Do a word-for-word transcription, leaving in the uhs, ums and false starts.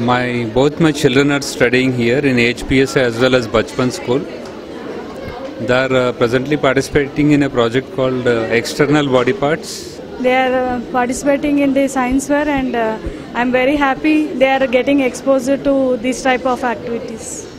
My both my children are studying here in A H P S as well as Bachpan School. They are uh, presently participating in a project called uh, External Body Parts. They are uh, participating in the science fair, and uh, I am very happy they are getting exposure to this type of activities.